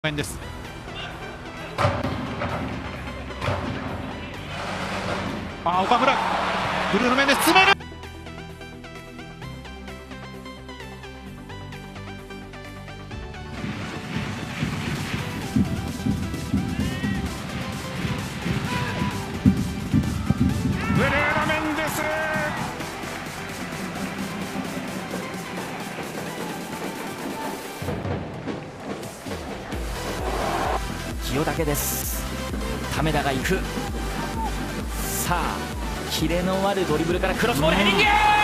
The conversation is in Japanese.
面です。岡村、ブルーの面です。詰める。ブルーの面です。 清武です。為田が行く。さあキレのあるドリブルからクロスボールヘディング。